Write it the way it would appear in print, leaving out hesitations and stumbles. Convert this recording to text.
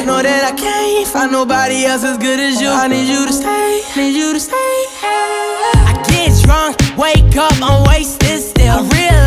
know that I can't find nobody else as good as you. I need you to stay, need you to stay. I get drunk, wake up, I'm wasted still. I realize